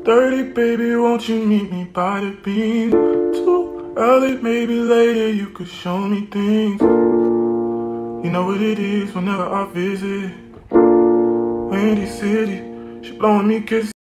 4:30, baby, won't you meet me by the beam? Too early, maybe later, you could show me things. You know what it is whenever I visit Windy City, she blowing me kisses.